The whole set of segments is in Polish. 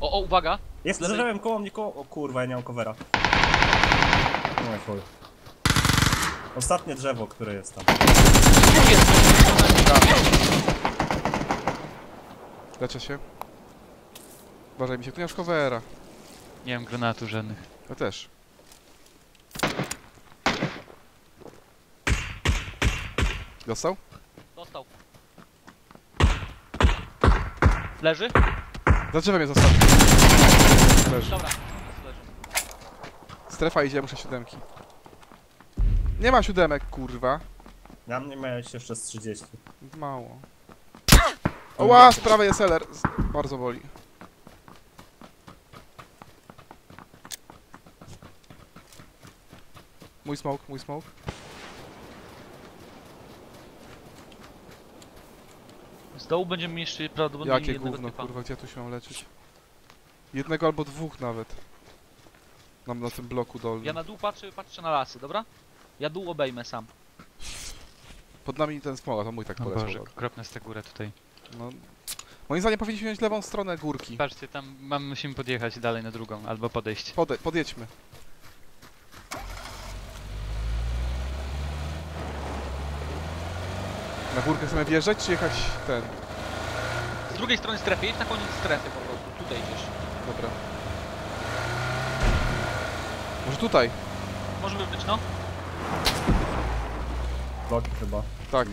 O, uwaga! Jest, lewej. zacząłem koło mnie, koło... O kurwa, ja nie mam covera. No chuj. Ostatnie drzewo, które jest tam. Tu jest! Leczę się. Uważaj mi się, tu nie masz covera. Nie mam granatów żadnych. Ja też. Dostał? Dostał. Leży? Za drzewem jest ostatni. Leży. Dobra. Leży. Strefa idzie, muszę siódemki. Nie ma siódemek, kurwa. Na mnie miałeś jeszcze z 30. Mało. Oła, z prawej jest LR. Bardzo boli. Mój smoke, mój smoke. Z dołu będziemy mieli jeszcze prawdopodobnie Jakie jednego gówno, typa. kurwa, gdzie ja tu się mam leczyć? Jednego albo dwóch nawet. Na tym bloku dolnym. Ja na dół patrzę na lasy, dobra? Ja dół obejmę sam. Pod nami ten smoła, to mój tak O poleciał. Boże, kropnę z tę górę tutaj. No. Moim zdaniem powinniśmy wziąć lewą stronę górki. Patrzcie, tam musimy podjechać dalej na drugą, albo podejść. Podjedźmy. Na górkę chcemy wjeżdżać, czy jechać ten? Z drugiej strony strefy, jedź na koniec strefy po prostu, tutaj idziesz. Dobra. Może tutaj? Możemy być, no? Bloki chyba. Tak.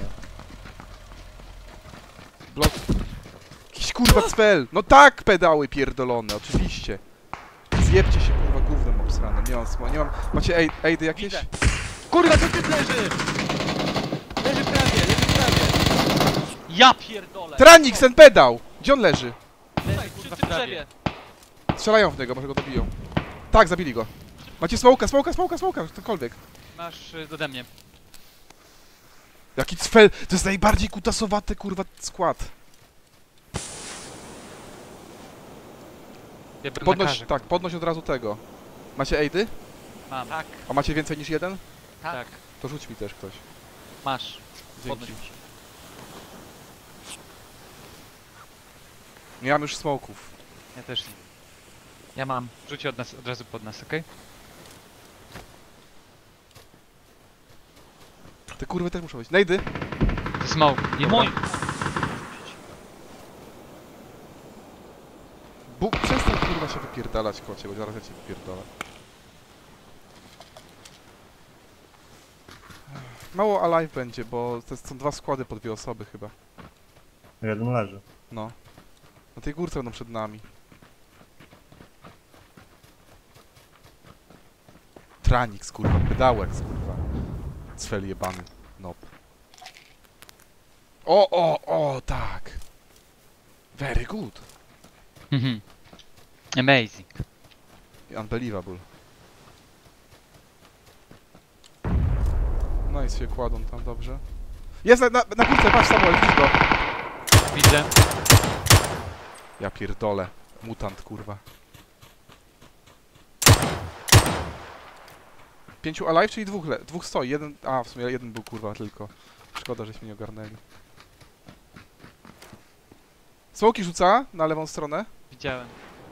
Blok. Jakiś kurwa cpel! No tak, pedały pierdolone, oczywiście. Zjebcie się kurwa gównem obsranym, nie mam nie mam... Macie aidy jakieś? Widzę. Kurwa, to typ leży! Leży prawie. Ja pierdolę! Tranik, ten pedał! Gdzie on leży? Leży, kurwa, w drzewie. Strzelają w niego, może go dobiją. Tak, zabili go. Macie smoka, cokolwiek. Masz ode mnie. Jaki cfel! To jest najbardziej kutasowaty kurwa skład. Ja biorę Podnoś, nakaże. tak, podnoś od razu tego. Macie aidy? Mam. Tak. A macie więcej niż jeden? Tak. To rzuć mi też ktoś. Masz. Podnoś Dzięki. mi się. Nie mam już smoków. Ja też nie. Ja mam. Rzuć od razu pod nas, okej? Te kurwy też muszą być. Najdy! To smoke. Nie mój! Przestań kurwa się wypierdalać, kocie, bo zaraz ja cię wypierdolę. Mało alive będzie, bo to są dwa składy po dwie osoby chyba. Jeden leży. No. Na tej górce będą przed nami. Tranik, kurwa, pedałek, kurwa. Cfel jebany. Nob. O, tak. Very good. Mhm. Amazing. Unbelievable. No i się kładą tam, dobrze. Jest na górce, patrz Samuel, widzisz go. Widzę. Ja pierdolę. Mutant, kurwa. 5 alive, czyli dwóch stoi. Jeden, w sumie jeden był, kurwa, tylko. Szkoda, żeśmy nie ogarnęli. Smoki rzuca na lewą stronę. Widziałem.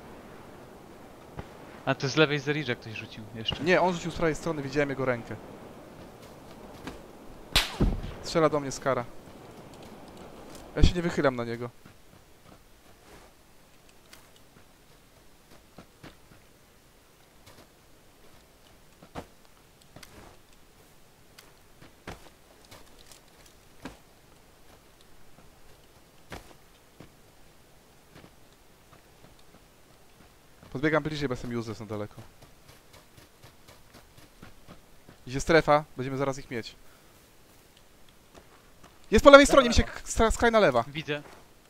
A to z lewej Zeridża ktoś rzucił jeszcze. Nie, on rzucił z prawej strony, widziałem jego rękę. Strzela do mnie Skara. Ja się nie wychylam na niego. Podbiegam bliżej, bo jestem useless na daleko. Idzie strefa, będziemy zaraz ich mieć. Jest po lewej stronie, mi się skraj na lewa. Widzę.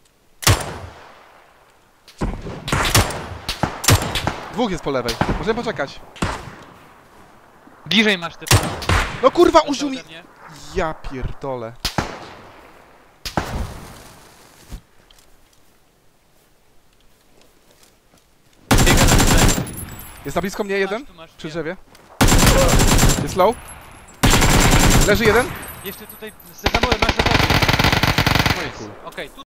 Dwóch jest po lewej, możemy poczekać. Bliżej masz te... No kurwa, użył mi... ode mnie. Ja pierdolę. Biega tutaj. Jest na blisko mnie jeden? Tu masz, Przy nie. drzewie? Jest low? Leży jeden? Jeszcze tutaj... Za murem, masz za murem. No i chuj. Okej, tu